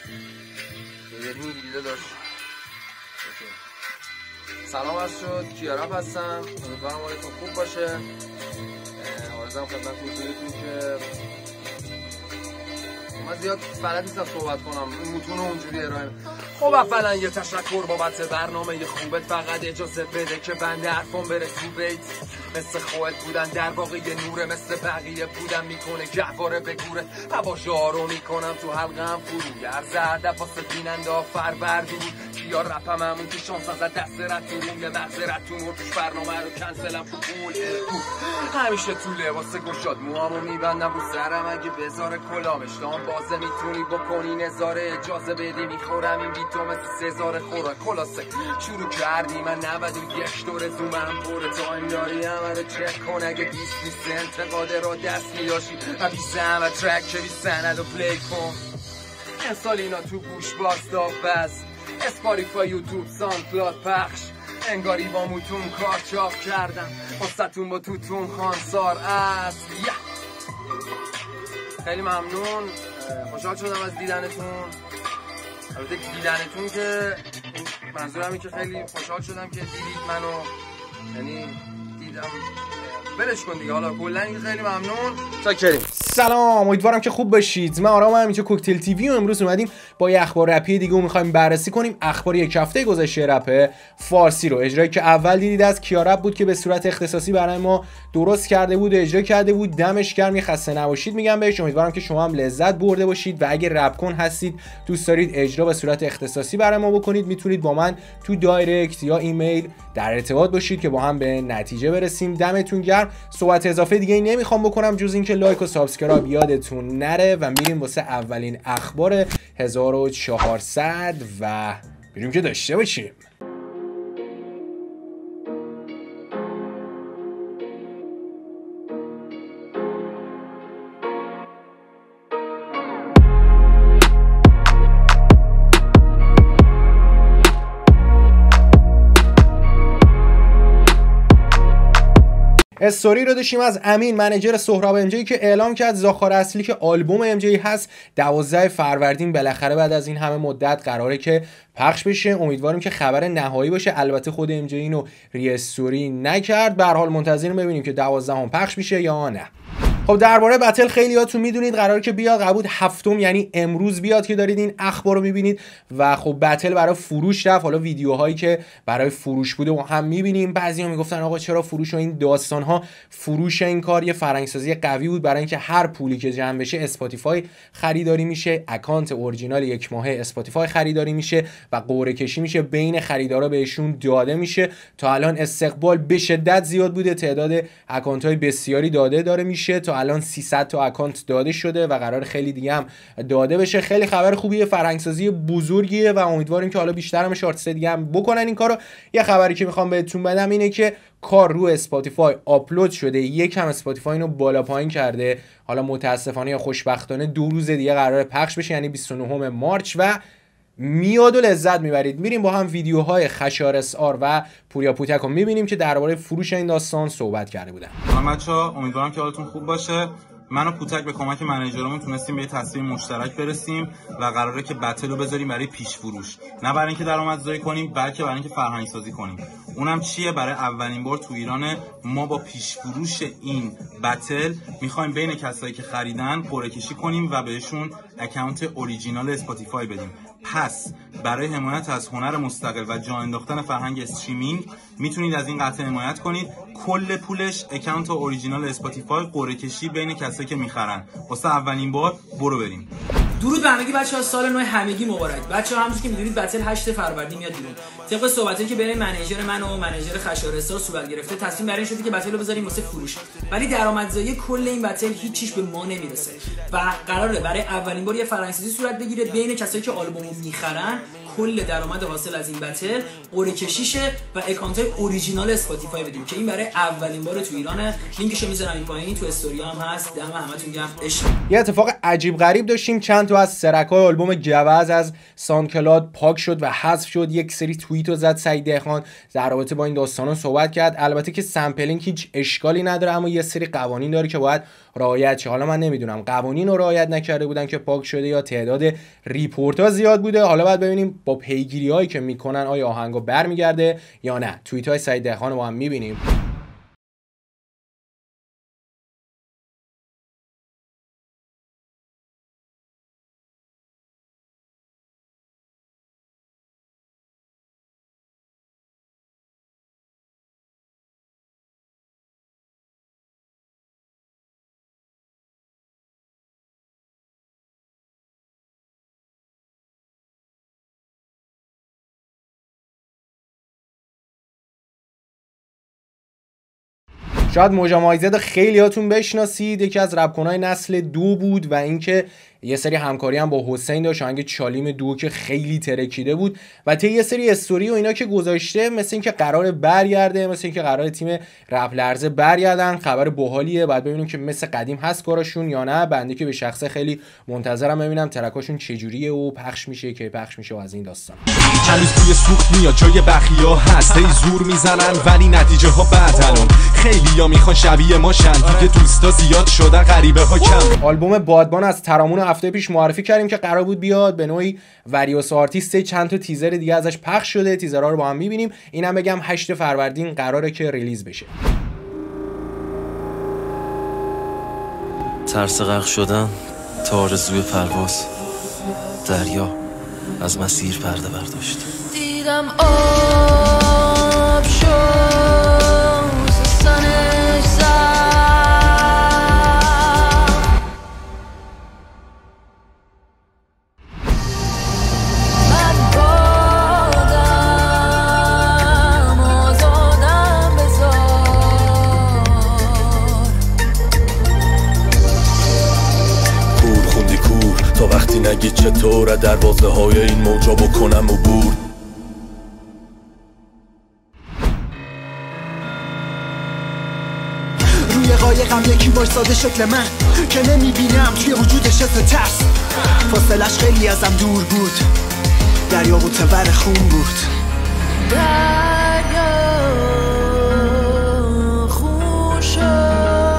یه میگیده داشت. سلام عرض شد، کیارپ هستم. امیدوارم حالتون خوب باشه. عرضم خدمت حضورتون که من زیاد بلد نیستم صحبت کنم، متون اونجوری ارائه. خب اولا یه تشکر بابت برنامه خوبت، فقط اجازه بده که بنده حرفم بره تو بیت. مثل خودت بودن در واقع یه نوره، مثل بقیه بودن میکنه گهواره بگوره. هواشو آرو میکنم تو حلقم فرو گرز هدف واسه بیننده ها فرور دور. کیا رپم همون که شانس از دست رد تو روم، یه مغز رد تو مرتوش برنامه رو کنسلم تو پول. همیشه تو لباس گشاد موهامو میبندم رو سرم، اگه بذاره کلامش دام بازه میتونی بکنی نظاره. اجازه بدی میخورم این بیتو مثل سزار خوراک. خلاصه شروع کردی من 91 دور زومم پره، تایم داری همه رو چک کن اگه 20 انتقاد را دست میاشی و بی زحمت ترک که بی سند و پلی کن. امسال اینا تو گوش باز دافز، اسپاریفای، یوتیوب، ساندکلاد پخش. انگاری با موتون کار چاپ کردم واسه‌تون با توتون خانسار است. خیلی ممنون، خوشحال شدم از دیدنتون. البته دیدنتون که منظورم اینه که خیلی خوشحال شدم که دیدید منو، یعنی دیدم بلش کن دیگه. حالا کلا خیلی ممنون، چاکریم. سلام، امیدوارم که خوب باشید. من آرام اینجا کوکتل تیوی و امروز اومدیم با یه اخبار رپی دیگه می‌خوایم بررسی کنیم. اخبار یک هفته گذشته رپ فارسی رو، اجرایی که اول دیدید از کیارپ بود که به صورت اختصاصی برای ما درست کرده بود و اجرا کرده بود. دمش گرم، خسته نباشید میگم بهش. امیدوارم که شما هم لذت برده باشید و اگه رپ کن هستید دوست دارید اجرا به صورت اختصاصی برای ما بکنید، میتونید با من تو دایرکت یا ایمیل در ارتباط باشید که با هم به نتیجه برسیم. دمتون گرم. صحبت اضافه دیگه نمیخوام بکنم جز اینکه لایک و سابسکرایب یادتون نره و میریم واسه اولین اخبار 1400 و بریم که داشته باشیم. استوری رو داشتیم از امین، منیجر سهراب ام جی، که اعلام کرد زاخار اصلی که آلبوم ام جی هست 12 فروردین بالاخره بعد از این همه مدت قراره که پخش بشه. امیدواریم که خبر نهایی باشه. البته خود ام جی اینو ری استوری نکرد. به هر حال منتظریم ببینیم که 12 هم پخش میشه یا نه. خب درباره بتل خیلیاتون میدونید قراره که بیاد، قبول هفتم یعنی امروز بیاد که دارید این اخبار رو میبینید و خب بتل برای فروش رفت. حالا ویدیوهایی که برای فروش بوده و هم میبینیم. بعضیا میگفتن آقا چرا فروش و این داستان ها. فروش این کار یه فرهنگسازی قوی بود برای اینکه هر پولی که جمع بشه اسپاتیفای خریداری میشه، اکانت اورجینال یک ماهه اسپاتیفای خریداری میشه و قرعه کشی میشه، بین خریدارا بهشون داده میشه. تا الان استقبال به شدت زیاد بوده، تعداد اکانت های بسیاری داده میشه. تا الان 300 تا اکانت داده شده و قرار خیلی دیگه هم داده بشه. خیلی خبر خوبیه، فرهنگسازی بزرگیه و امیدواریم که حالا بیشتر هم شارتس دیگه هم بکنن این کارو. یه خبری که میخوام بهتون بدم اینه که کار رو اسپاتیفای آپلود شده، یکم اسپاتیفای اینو بالا پایین کرده. حالا متاسفانه یا خوشبختانه 2 روز دیگه قراره پخش بشه، یعنی 29 مارچ و میاد و لذت میبرید. میریم با هم ویدیوهای خشار اسار و پوریا پوتک رو میبینیم که درباره فروش این داستان صحبت کرده بودن. بچه‌ها امیدوارم که حالتون خوب باشه. من و پوتک به کمک منیجرمون تونستیم به تصمیم مشترک برسیم و قراره که بتل رو بذاریم برای پیش فروش، نه برای اینکه درآمدزایی کنیم بلکه برای اینکه فرهنگ سازی کنیم. اونم چیه؟ برای اولین بار تو ایران ما با پیش فروش این بتل میخوایم بین کسایی که خریدن قرعه کشی کنیم و بهشون اکانت اوریجینال اسپاتیفای بدیم. پس برای حمایت از هنر مستقل و جا انداختن فرهنگ استریمینگ میتونید از این قطعه حمایت کنید. کل پولش اکانت اوریجینال اسپاتیفای، قرعه کشی بین کسایی که میخرن. واسه اولین بار برو بریم. درود به همگی بچه‌ها، سال نو همگی مبارک. بچه‌ها همونجوری که می‌دونید بتل 8 فروردین میاد بیرون. طبق صحبتایی که بین منیجر من و منیجر خشارستا صورت گرفته، تصمیم بر این شده که بتل رو بذاریم واسه فروش. ولی درآمدزایی کل این بتل هیچ چیز به ما نمیرسه و قراره برای اولین بار یه فرهنگسازی صورت بگیره بین کسایی که آلبومو می‌خرن. کل درآمد حاصل از این بتل قرعه کشیشه و اکانت اوریجینال اسپاتیفای بدیم که این برای اولین بار تو ایرانه. لینکش رو میذارم این پایین، تو استوری هم هست. دم همتون گرم. یه اتفاق عجیب غریب داشتیم. چند تا از ترک‌های آلبوم گوز از ساندکلاد پاک شد و حذف شد. یک سری توییت رو زد سعید دهقان در رابطه با این داستانا صحبت کرد. البته که سامپلینگ هیچ اشکالی نداره، اما یه سری قوانین داره که باید رعایت شه. حالا من نمیدونم قوانین رو رعایت نکرده بودن که پاک شده یا تعداد ریپورت ها زیاد بوده. حالا باید ببینیم با پیگیری هایی که میکنن آیا آهنگو برمیگرده یا نه. توییت های سعید دهقان رو با هم میبینیم. شاید موجا مایزد خیلی هاتون بشناسید، یکی از رپکنای نسل 2 بود و اینکه یه سری همکاری هم با حسین داشت، آهنگ چالیم 2 که خیلی ترکیده بود و طی یه سری استوری و اینا که گذاشته مثل اینکه قراره برگرده، مثل اینکه قراره تیم رپ لرزه برگردن. خبر باحالیه، بعد ببینیم که مثل قدیم هست کارشون یا نه. بنده که به شخصه خیلی منتظرم ببینم ترکاشون چجوریه و پخش میشه که پخش میشه و از این داستان. هنوز توی سوخت میاد جای بخیا هست، هی زور میزنن ولی نتیجه ها بد. الان خیلیا میخوان شبیه ما شن، دیگه دوستا زیاد شدن غریبه ها کم. آلبوم بادبان از ترامون هفته پیش معرفی کردیم که قرار بود بیاد، به نوعی وریوس آرتیست. چند تا تیزر دیگه ازش پخش شده، تیزرها رو با هم میبینیم. اینم بگم 8 فروردین قراره که ریلیز بشه. ترس غرق شدن تا آرزوی پرواز، دریا از مسیر پرده برداشت. دیدم آب شد سنش زد، من بادم آزادم بذار. کور خوندی کور تا وقتی نگی چطوره، دروازه های این موجا بکنم عبور. روی قایقم یکی وایساده شکل من که نمیبینم توی وجودش حس ترس. فاصلش خیلی ازم دور بود، دریا متور خون بود. دریا خون شد.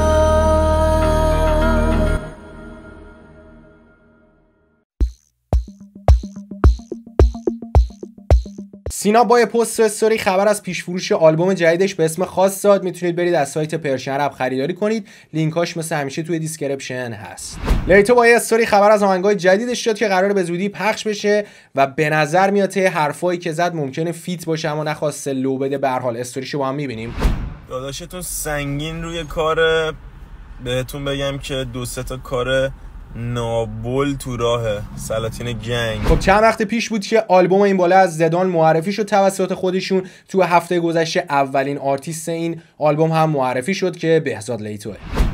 سینا با پست استوری خبر از پیش فروش آلبوم جدیدش به اسم خاص داد. میتونید برید از سایت پرشین رپ خریداری کنید، لینکاش مثل همیشه توی دیسکریپشن هست. لیتو با استوری خبر از آهنگای جدیدش داد که قراره به زودی پخش بشه و به نظر میاد ته حرفایی که زد ممکنه فیت باشه اما نخواسته لو بده. به هر حال استوریشو با هم میبینیم. داداشتون سنگین روی کار، بهتون بگم که 2-3 تا کار نابل تو راهه، سلاطین گنگ. خب چند وقت پیش بود که آلبوم این باله از زدان معرفی شد توسط خودشون. تو هفته گذشته اولین آرتیست این آلبوم هم معرفی شد که بهزاد لیتوه.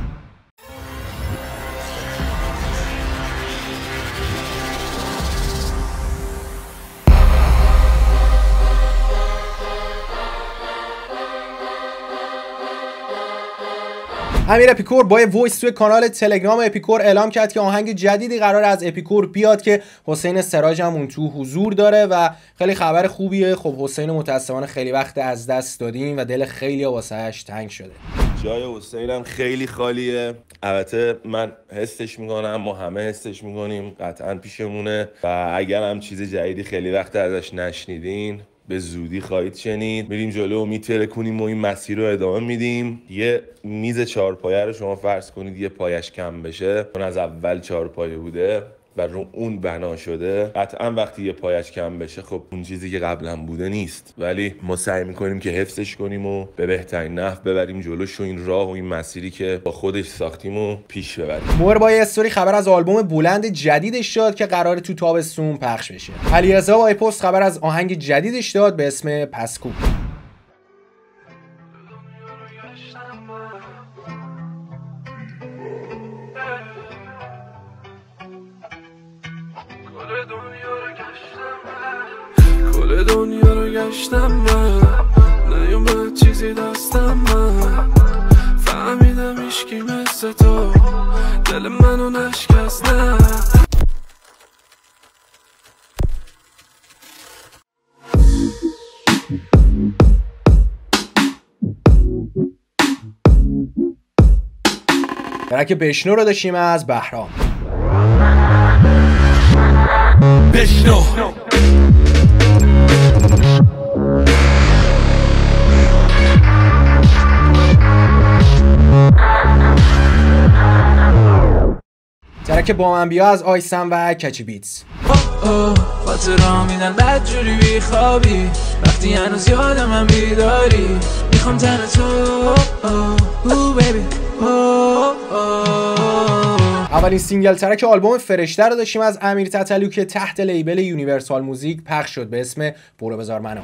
امیر اپیکور با وایس توی کانال تلگرام اپیکور اعلام کرد که آهنگ جدیدی قرار از اپیکور بیاد که حسین سراج هم اون تو حضور داره و خیلی خبر خوبیه. خب حسین متاسفانه خیلی وقت از دست دادیم و دل خیلی واسهش تنگ شده. جای حسینم خیلی خالیه. البته من حسش میکنم، ما همه حسش میکنیم، قطعا پیشمونه و اگر هم چیز جدیدی خیلی وقت ازش نشنیدین به زودی خواهید شنید. میریم جلو و میترکونیم و این مسیر رو ادامه میدیم. یه میز 4 پایه رو شما فرض کنید یه پایش کم بشه، اون از اول 4 پایه بوده و رو اون بنا شده. قطعا وقتی یه پایش کم بشه خب اون چیزی که قبلا بوده نیست، ولی ما سعی میکنیم که حفظش کنیم و به بهترین نحو ببریم جلوش و این راه و این مسیری که با خودش ساختیم و پیش ببریم. مور با استوری خبر از آلبوم بلند جدیدش داد که قراره تو تابستون پخش بشه. علیرضا با پست خبر از آهنگ جدیدش داد به اسم پسکو. کل دنیا رو گشتم من، نیومد چیزی دستم من، فهمیدم عشقی مثل تو دل منو نشکست. نه ترک بشنو رو داشتیم از بهرام. بشنو ترک با من بیا از آیسن و کچی بیتس. خاطرام میدن بدجوری بیخوابی وقتی هنوز یادم هم بیداری میخوام تن تو بیبی. اولین سینگل ترک آلبوم فرشته رو داشتیم از امیر تتلو که تحت لیبل یونیورسال موزیک پخش شد به اسم برو بزار منو.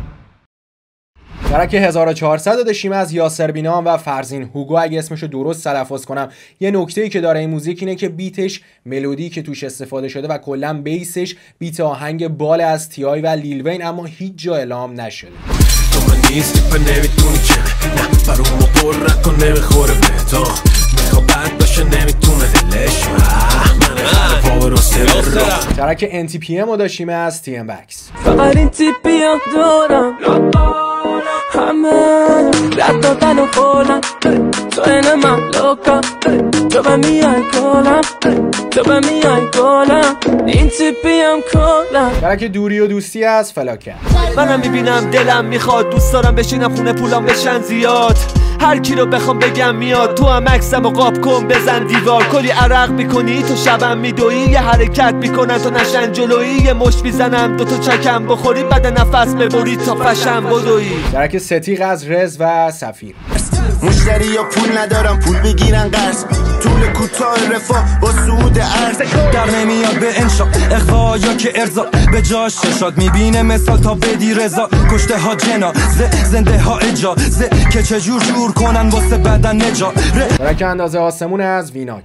ترک 1400 رو داشتیم از یاسر بینام و فرزین هوگو. اگه اسمشو درست تلفظ کنم، یه نکته‌ای که داره این موزیک اینه که بیتش ملودی که توش استفاده شده و کلا بیسش بیت آهنگ بال از تیای و لیل وین، اما هیچ جا اعلام نشده. تو من نیستی پا نمیتونی که نه برامو قررت کن نمیخوره به تا میخوا بد باشه نمیتونه دلش من خرپا رو سر ترک NTPM رو داشتیم از TM Bax. فقط این تیپی هم دارم همه رد دادن و بولم تو این من لوکا تو به میای کلم تو به میای کلم این تیپی هم کلم. ترک دوری و دوستی از فلاکه. منم میبینم دلم میخواد دوست دارم بشینم خونه پولام بشن زیاد هر کی رو بخوام بگم میاد تو هم عکسم و قاب کن بزن دیوار کلی عرق میکنی تو شبم میدوی یه حرکت میکنن تو نشن جلویی یه مشت میزنم دوتا چکم بخوری بعد نفس ببری تا فشم بدوی. ترک ستیق از رز و سفیر. مشتری یا پول ندارم پول بگیرن قرض طول کوتاه رفاه با سود ارز در نمیاد به انشا اخوا یا که ارزا به جاش شاد میبینه مثال تا بدی رضا کشته ها جنا زنده ها اجازه که چجور جور کنن واسه بدن نجا. ترک اندازه آسمون از ویناک.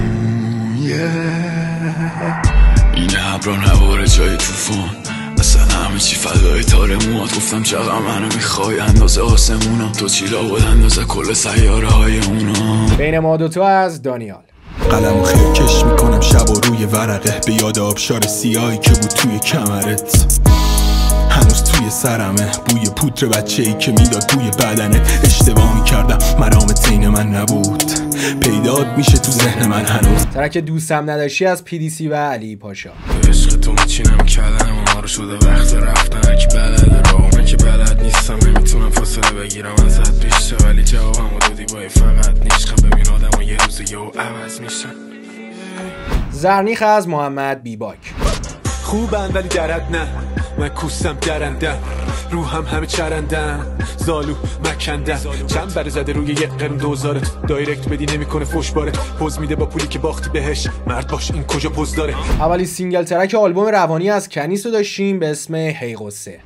این ابران هواره جای توفان اصلا همه چی فدای تاره موات گفتم چقدر منو میخوای اندازه آسمونا تو چی لابد اندازه کل سیاره های اونا. بین ما دوتا از دانیال. قلمو خیلی کش میکنم شب و روی ورقه به یاد آبشار سیاهی که بود توی کمرت هنوز توی سرمه بوی پودر بچه‌ای که میداد توی بدنت اشتباه میکردم مرامت این من نبود پیدات میشه تو ذهن من هنوز. ترک دوستم نداشتی از PDC و علی پاشا. عشق تو میچینم کلم ما رو شده وقت رفتن که بلد راهمه که بلد نیستم نمیتونم فاصله بگیرم ازت بیشتر ولی جوابم و دادی بای فقط نیشقه ببین آدم و یه روز یهو عوض میشن. زرنیخ از محمد بیباک. خوبم ولی درد نه من کوسم درندم روحم همه چرندم زالو مکندم چند بره زده روی یک قرن دوزارت دایرکت بدی نمیکنه فوش بارت پوز میده با پولی که باختی بهش مرد باش این کجا پوز داره. اولی سینگل ترک آلبوم روانی از کنیس رو داشتیم به اسم هی قصه.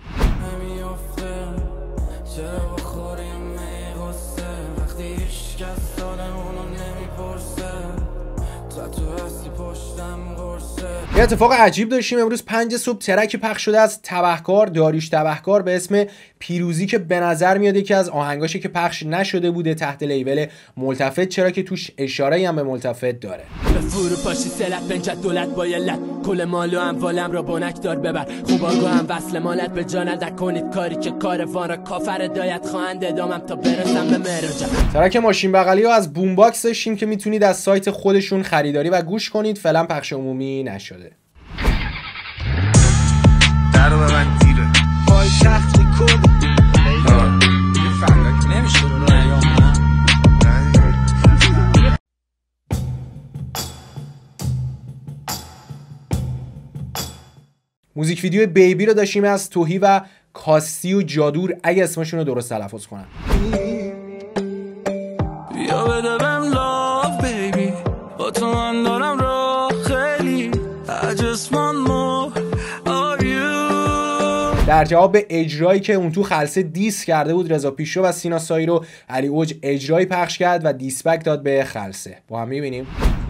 یه اتفاق عجیب داشتیم امروز 5 صبح ترک پخش شده از تبهکار داریوش تبهکار به اسم پیروزی که به نظر میاد یکی از آهنگاشه که پخش نشده بوده تحت لیبل ملتفت چرا که توش اشاره‌ای هم به ملتفت داره. به فروپاشی سلت بنجت دولت بایلت کل مال و اموالم را بانک دار ببر خوب آگو هم وصل مالت به جا ندک کنید کاری که کاروان را کافر دایت خواهند ادامم تا برسم به مهرجا. ترک ماشین بغلی رو از بوم باکس داشتیم که میتونید از سایت خودشون خریداری و گوش کنید فعلا پخش عمومی نشده. در رو من دیره پای شخص کن نمیشه رو موزیک ویدیو بیبی رو داشتیم از توهی و کاستی و جادور اگه اسمشون رو درست تلفظ کنم. بیا بده بهم love baby با تو من دارم راه خیلی I just want more of you. در جواب به اجرایی که اون تو خلسه دیس کرده بود رضا پیشرو و سینا سایی رو علی اوج اجرایی پخش کرد و دیسبک داد به خلسه. با هم میبینیم.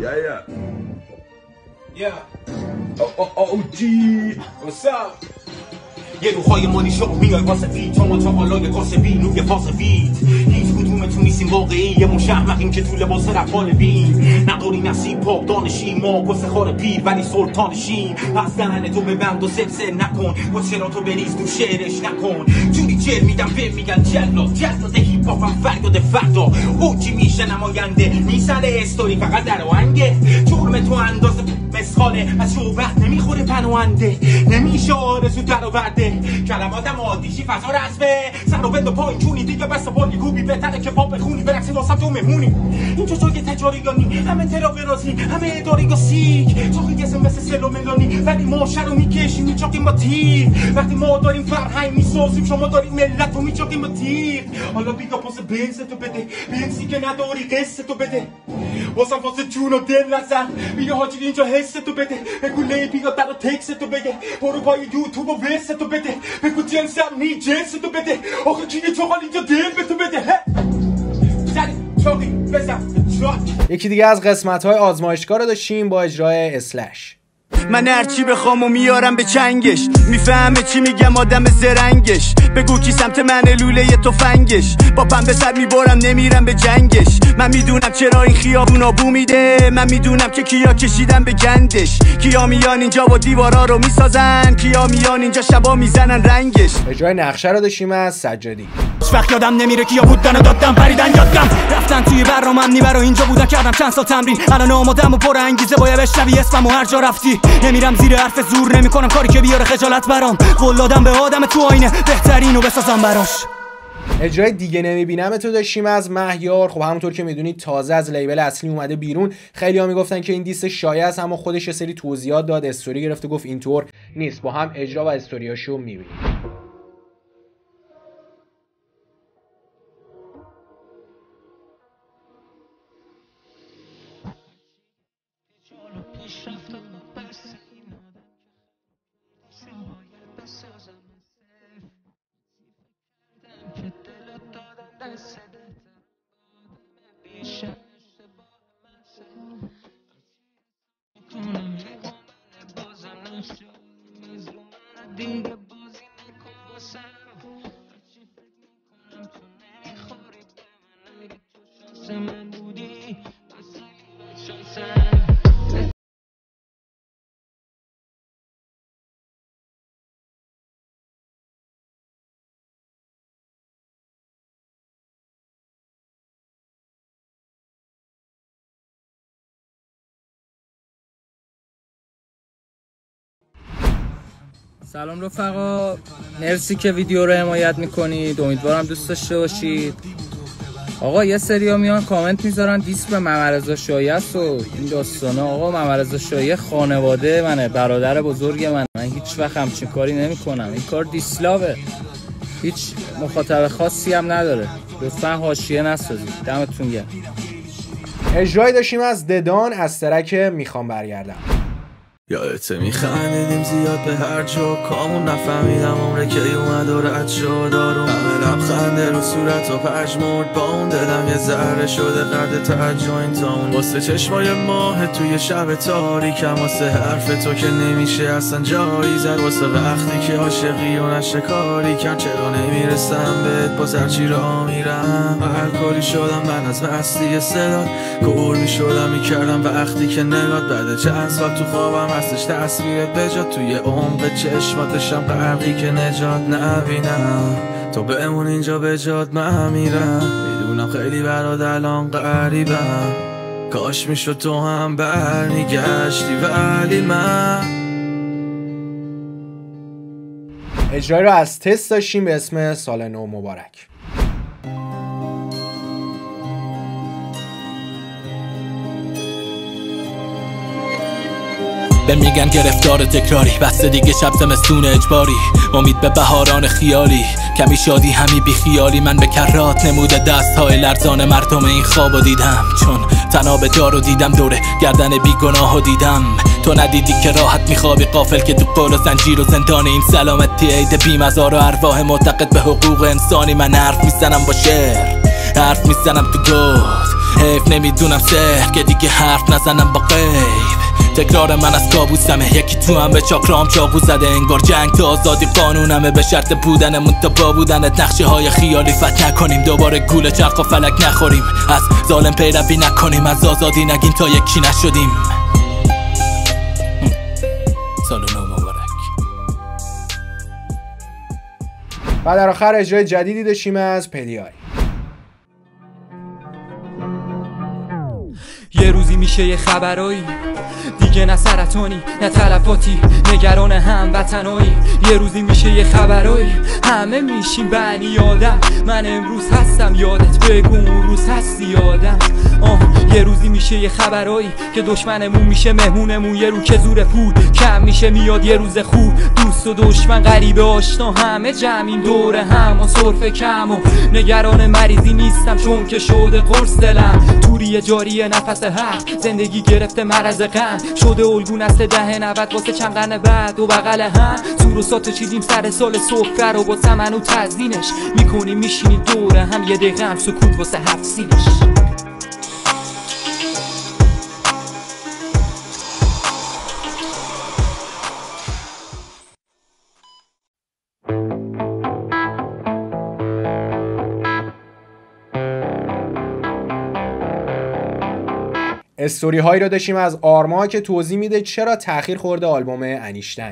یه روحای مانی شو میای واسه فیت تا بالای کاسبی روی فاسفید هیچ کدومتون نیستیم واقعی یه مشهمقیم که تو لباس رفال بین نداری نصیب پاک دانشی ما گسه خار پیر ولی سلطانشیم پس دهن تو ببند و سبسه نکن و چرا تو بریز تو شعرش نکن جوری شعر میدم به میگن جلاد هیپ هاپم فریاد فردا اوجی میشه نماینده میسره استوری فقط در آهنگه جرم تو اندازه مسخاله از شوبت نمیخوره پناهنده نمیشه آرزو درآورده کلماتم عادیشی فضا رسمه سر و بند و پایین چونی دیگه بس بالی کوبی بهتره که پاپ خونی برقصی واسه تو مهمونی اینجا جای تجاریانی همه تراوی رازی همه اداری و سیک چاقی گسم مثل سلو ملانی ولی ما شر رو میکشیم میچاقیم با تیر وقتی ما داریم فرهنگ میسازیم شما داریم ملت رو میچاقیم با تیر حالا بیگا پاس بنز تو بده بنزی که نداری قصه تو بده واسم واسه جون و دل نزن بیا حاجی اینجا حس تو بده بگو لیبیا در تکس تو بگه برو پای یوتیوب و ویس تو بده بگو جنسم نی جنس تو بده آخه کی تو حال اینجا دل به تو بده یکی دیگه از قسمت‌های آزمایشگاه رو داشتیم با اجرای اسلش. من هرچی بخوام و میارم به چنگش میفهمه چی میگم آدم زرنگش بگو کی سمت من لوله تفنگش با پنبه سر میبارم نمیرم به جنگش من میدونم چرا این خیابونا بو میده من میدونم که کیا کشیدم به گندش کیا میان اینجا و دیوارا رو میسازن کیا میان اینجا شبا میزنن رنگش. اجرای نقشه رو داشتیم از سجادی. وقت یادم نمیره کیا بودن و دادم پریدن یادم رفتن توی برنامه‌ام نیبرو اینجا بودن کردم چند سال تمرین الان آمادم و پر انگیزه باید بشنوی اسممو هر جا رفتی نمیرم زیر حرف زور نمیکنم کاری که بیاره خجالت برام قول دادم به آدم تو آینه بهترینو بسازم براش. اجرای دیگه نمیبینم تو داشتیم از مهیار. خب همونطور که میدونید تازه از لیبل اصلی اومده بیرون. خیلی‌ها میگفتن که این دیست شایعه است اما خودش یه سری توضیحات داد استوری گرفت و گفت اینطور نیست. با هم اجرا و استوریاشو میبینیم. سلام رفقا، مرسی که ویدیو رو حمایت میکنید. امیدوارم دوست داشته باشید. آقا یه سری ها میان کامنت میذارن دیس به محمدرضا شایعه است و این داستانا. آقا محمدرضا شایعه خانواده منه، برادر بزرگ منه. من هیچ وقت همچین کاری نمیکنم. این کار دیسلاوه، هیچ مخاطب خاصی هم نداره. لطفا حاشیه نسازید. دمتون گرم. اجرای داشتیم از ددان از ترک میخوام برگردم. یادت میخندیدیم زیاد به هر جا کامون نفهمیدم عمره که اومد و رد شد آروم همه لبخنده رو صورت و پژمرد با اون دلم یه ذره شده قد تعجب این تاون واسه چشمای ماه توی شب تاریکم واسه حرف تو که نمیشه اصلا جایی زد واسه وقتی که عاشقی و نشکاری کرد چرا نمیرسم بهت باز هرچی را میرم الکلی شدم من از مستی صدات کور میشدم میکردم وقتی که نگات بعد چند سال تو خوابم هستش تصویرت بجات توی عمق چشمات بشم غرقی که نجات نبینم تو بمون اینجا بجات من میرم میدونم خیلی برات الان غریبم کاش میشد تو هم برمیگشتی ولی من. اجرای رو از تست داشتیم به اسم سال نو مبارک. به میگن گرفتار تکراری بس دیگه شب زمستون اجباری امید به بهاران خیالی کمی شادی همی بی خیالی من به کرات نموده دستهای لرزان مردم این خوابو دیدم چون تناب دارو دیدم دوره گردن بی گناهو دیدم تو ندیدی که راحت میخوابی غافل که تو قول و زنجیر و زندان این سلامتی عید بیمزار و ارواح معتقد به حقوق انسانی من حرف میزنم با شعر حرف میزنم تو گود حیف نمیدونم سحر که دیگه حرف نزنم با غیب تکرار من از کابوسمه یکی تو هم به چاکرام چاقو زده انگار جنگ تا آزادی قانونمه به شرط بودنمون تا با بودنت نقشه های خیالی فت نکنیم دوباره گول چرخ و فلک نخوریم از ظالم پیروی نکنیم از آزادی نگین تا یکی نشدیم. سال نو مبارک. و در آخر اجرای جدیدی داشتیم از پدیای. یه روزی میشه یه خبرایی دیگه، نه سرطانی نه تلفاتی، نگران هموطنایی. یه روزی میشه یه خبرایی همه میشیم بنی آدم. من امروز هستم یادت بگو اون روز هستی یادم. یه روزی میشه یه خبرایی که دشمنمون میشه مهمونمون. یه رو که زور پول کم میشه میاد یه روز خوب. دوست و دشمن غریبه آشنا همه جمعیم دور هم و صرف کم و نگران مریضی نیستم چون که شده قرص دلم. توری جاری نفس حق زندگی گرفته مرض غم شده الگون نسل 10-90 واسه چند قرن بعد و بغل هم. سور و ساتو چیدیم سر سال صفر رو با سمن و تزیینش میکنیم میشینی دور هم یه دقیقه هم سکوت واسه حفظینش. استوری هایی رو داشتیم از آرما که توضیح میده چرا تأخیر خورده آلبوم انیشتین.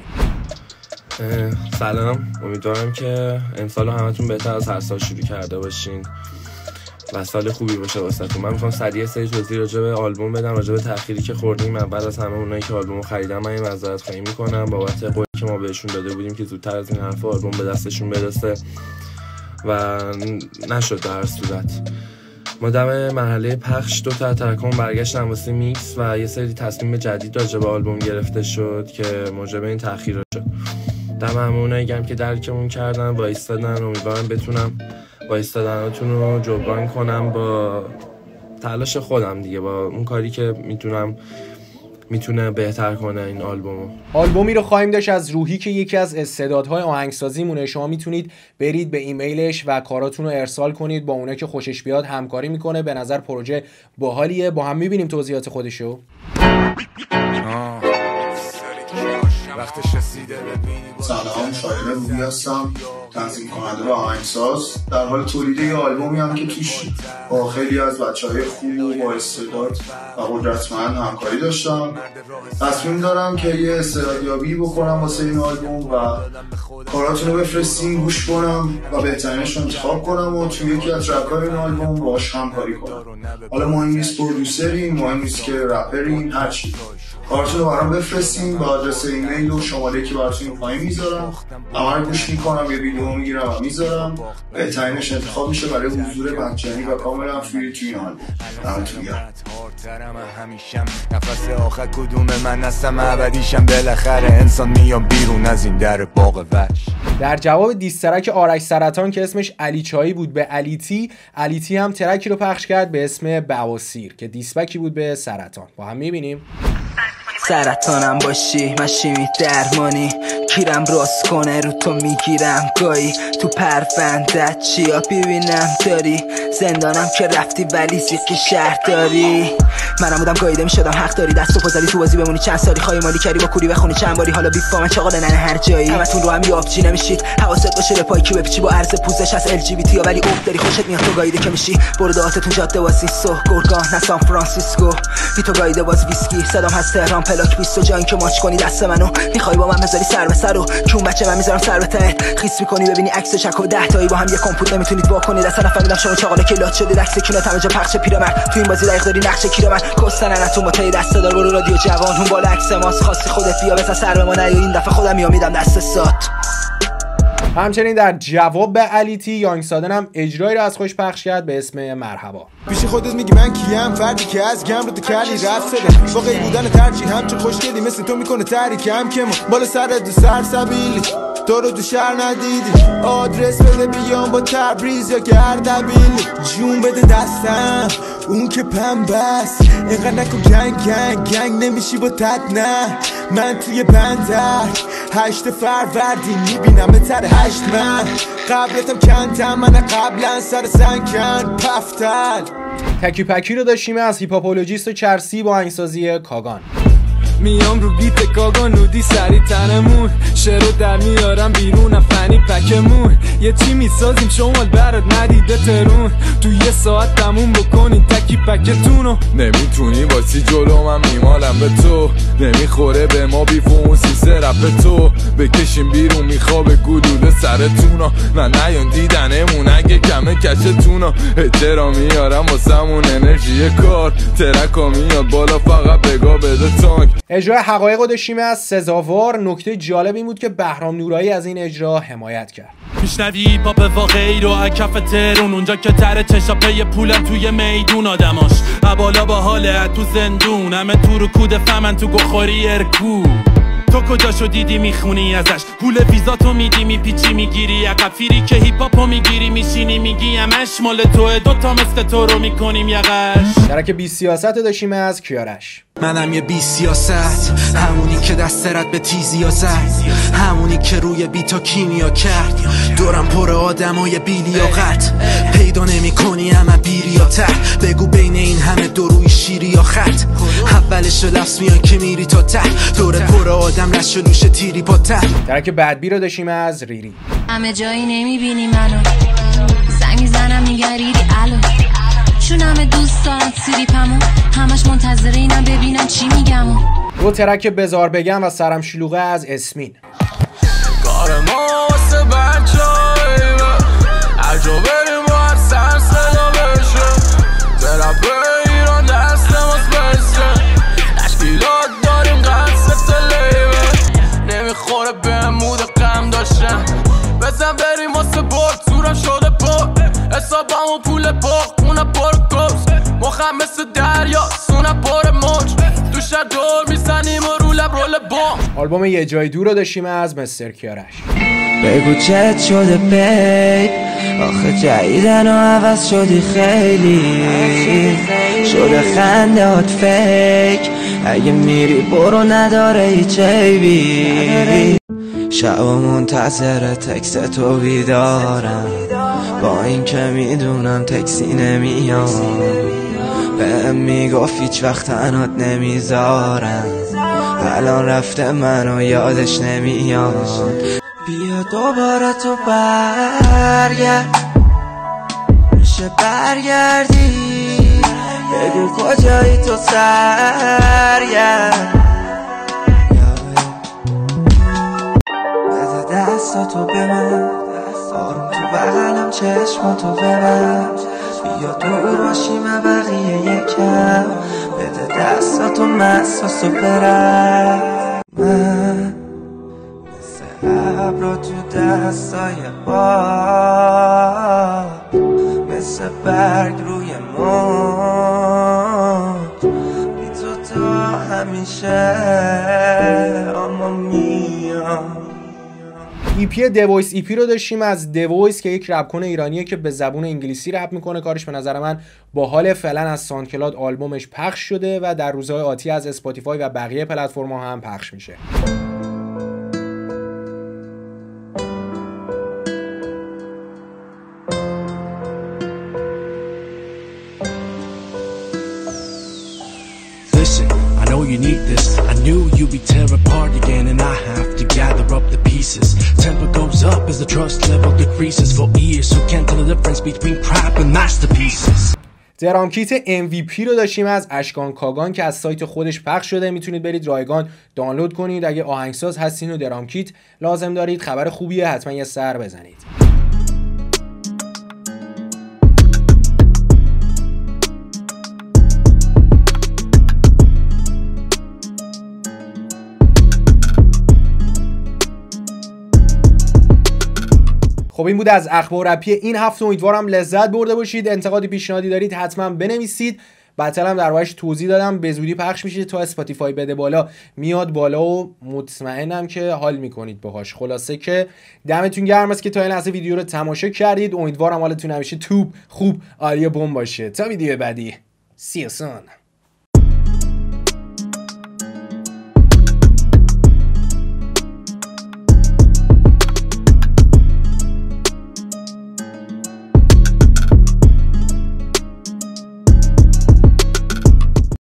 سلام، امیدوارم که امسال همتون بهتر از هر سال شروع کرده باشین و سال خوبی باشه واسهتون. من میخوام سری توضیح راجع به آلبوم بدم، راجع به تأخیری که خوردیم. من بعد از همه اونایی که آلبومو خریدن من معذرت خواهی میکنم بابت قولی که ما بهشون داده بودیم که زودتر از این حرفا آلبوم به دستشون برسه و نشد. در هر صورت ما دم مرحله پخش 2 تا ترکمون برگشتن واسه میکس و یه سری تصمیم جدید راجع به آلبوم گرفته شد که موجب این تأخیر شد. دم همونایی گرم که درکمون کردن وایستادن. امیدوارم بتونم وایستادناتون رو جبران کنم با تلاش خودم دیگه، با اون کاری که میتونه بهتر کنه این آلبومو. آلبومی رو خواهیم داشت از روحی که یکی از استعدادهای آهنگسازی مونه. شما میتونید برید به ایمیلش و کاراتون رو ارسال کنید، با اونایی که خوشش بیاد همکاری میکنه. به نظر پروژه باحالیه. با هم میبینیم توضیحات خودشو. سلام، شاعر روحی هستم، تنظیم کننده و آهنگساز. در حال تولید یه آلبومی هم که توش با خیلی از بچه‌های خوب و با استعداد و قدرتمند همکاری داشتم. تصمیم دارم که یه استعدادیابی بکنم واسه این آلبوم و کاراتون رو بفرستیم گوش کنم و بهترینش رو انتخاب کنم و توی یکی از رپ‌های این آلبوم باهاش همکاری کنم. حالا مهم نیست پرودوسریم، مهم نیست که رپریم، هرچی. کارتون رو برام بفرستین با آدرس ایمیل و شماره که براتون پایین میذارم. همه گوش میکنم، یه ویدیو میگیرم و میذارم. بهترینش انتخاب میشه برای حضور مجانی و کاملا فری توی این آلبوم. دمتون گرم. نفس آخر کدوم من هستم ابدیشم، بالاخره انسان میام بیرون از این در باغ وحش. در جواب دیسترک آرش سرطان که اسمش علی چایی بود به علیتی هم ترکی رو پخش کرد به اسم بواسیر که دیسبکی بود به سرطان. با هم میبینیم. سرطانم باشی مشیمی درمانی، کیرم راست کنه رو تو میگیرم گاهی. تو پروندت چیا ببینم داری، زندانم که رفتی ولی زیق شهر داری. منم بودم گاییده میشدم حق داری، دست و پا زدی تو بازی بمونی چند سالی. خواهی مالی کردی با کوری بخونی چند باری، حالا بیفامه چاقال ننه هر جایی. همتون رو هم یابجی نمیشید، حواست باشه به پای کی بپیچی با عرض پوزش از LGBT یا ولی اوب داری خوشت میاد تو گاییده که میشی. برو دهاتتون جاده واسیسو گورگان نه سان فرانسیسکو، بی تو گاییده باز ویسکی صدام هست تهران پلاک 20 جایی که ماچ کنی دست منو. میخوای با من بذاری سر به سر رو کون بچه من میذارم سر به تهت. خیس میکنی ببینی عکس چک و 10 تایی با هم یه کامپوت نمیتونید واکنید. اصلا نفهمیدم شما چاقال کلات شدید. عکس کینات همه جا پخش پیرمرد تو این بازی دقیق داری نقش کیرمرد. کستننتون با تای دست دار برو رادیو جوان اون بالا عکس ماست. خواستی خودت بیا بزن سر به ما نه این دفعه خودم میامیدم دست سات. همچنین در جواب به علیتی یانگ سادن هم اجرایی رو از خوش پخش کرد به اسم مرحبا. پیش خودت میگی من کیم، فردی که از گم رو تو کلی رفت شده. واقعی بودن ترجیح همچون خوشگلی مثل تو میکنه تحریکم که بالا سرت دو سرسبیلی تو رو تو شهر ندیدی. آدرس بده بیام با تبریز یا گردبیلی. جون بده دستم اون که پنبه است. اینقدر نکن گنگ نمیشی با تد نه. من توی بندر 8 فروردین میبینم به تر 8 من. قبلتم کندم من قبلا سر سنگن پفتل. تکی پکی رو داشتیم از هیپاپولوژیست و چرسی با آهنگسازی کاگان. میام رو بیت کاگا نودی سری تنمون شعرو در میارم بیرونم فنی پکمون یه چی میسازیم شمال برات ندیده ترون تو یه ساعت تموم بکنین تکی پکتونو نمیتونی واسی جلو من میمالم به تو نمیخوره به ما بیف و اون سیسه رپ تو بکشیم بیرون میخوابه گلوله سرتونا نه نیان دیدنمون اگه کمه کشتونا اجرا میارم واسمون انرژی کار ترکا میاد بالا فقط بگاه بده تانک. اجرای حقایق رو داشتیم از سزاوار. نکته جالب این بود که بهرام نورایی از این اجرا حمایت کرد. میشنوی پاپ واقعی رو از کف ترون اونجا که تره چشاپه پولم توی میدون آدماش ابالا با حاله تو زندون همه تو رو کود فمن تو گخوری ارکو تو کجاشو دیدی میخونی ازش پول ویزاتو میدی میپیچی میگیری عقفیری که هیپاپو میگیری میشینی میگی همش مال توه دوتا مثل تو رو میکنیم یقش. ترک بی سیاست رو داشتیم از کیارش. منم یه بی سیاست همونی که دست رد به تیزیا زد همونی که روی بیتا کیمیا کرد دورم پر آدمای بیلیاقت پیدا نمی کنی همه بیریاتر بگو بین این همه دروی شیری یا خط اولش لفظ میان که میری تا ته دور پر آدم لش لوش تیری پا ته. ترک بدبی رو داشتیم از ریری. همه جایی نمیبینی منو زنگ میزنم میگه ریری الو چون همه دوست دارن سریپمو همش منتظر اینم ببینن چی میگم. دو ترک بزار بگم و سرم شلوغه از اسمین. کار ما واسه بچه‌ای هر جا بریم باید سر صدا بشه ترپ ایران دست ماست بشه تشکیلات داریم قصد تلیبه نمیخوره به مود غم داشتن بزن بریم واسه برد صورم شده پر حسابمو پول باق خونه پر کبز مخم مثل دریا سونه پر موج تو شهر دور میزنیم و رو لب رول بام. آلبوم یه جای دور رو داشتیم از مستر کیارش. بگو چت شده بیب آخه جدیدن و عوض شدی خیلی شده خندهات فیک اگه میری برو نداره هیچ عیبی شب منتظر تکس تو بیدارم با این که میدونم تکسی نمیام بهم میگفت هیچ وقت تنهات نمیذارم الان رفته منو یادش نمیاد بیا دوباره تو برگرد میشه برگردی بگو کجایی تو سرگرد بده دستاتو به من آروم تو بغلم چشماتو ببند بیا دور باشیم بقیه یکم بده دستاتو مساسو برم من مثل ابرا تو دستای باد مثل برگ روی موج بی تو تا همیشه اما میام. ایپی دوایس ایپی رو داشتیم از دوایس که یک رپ کنه ایرانیه که به زبون انگلیسی رپ میکنه. کارش به نظر من با حال فعلا از ساندکلاد آلبومش پخش شده و در روزهای آتی از اسپاتیفای و بقیه پلتفرم‌ها هم پخش میشه. You need this. I knew you'd be tear apart again and I have to gather up the pieces. Tempo goes up as the trust level decreases for ears who can't tell the difference between crap and masterpieces. درام کیت MVP رو داشتیم از اشکان کاگان که از سایت خودش پخش شده. میتونید برید رایگان دانلود کنید. اگه آهنگساز هستین و درام کیت لازم دارید خبر خوبیه، حتما یه سر بزنید. خب این بود از اخبار رپی این هفته. امیدوارم لذت برده باشید. انتقادی پیشنهادی دارید حتما بنویسید. بطل هم در واقعش توضیح دادم، به زودی پخش میشه تا اسپاتیفای بده بالا میاد بالا و مطمئنم که حال میکنید باهاش. خلاصه که دمتون گرم است که تا این لحظه ویدیو رو تماشا کردید. امیدوارم حالتون همیشه توپ خوب عالی بم باشه. تا ویدیو بعدی See you soon.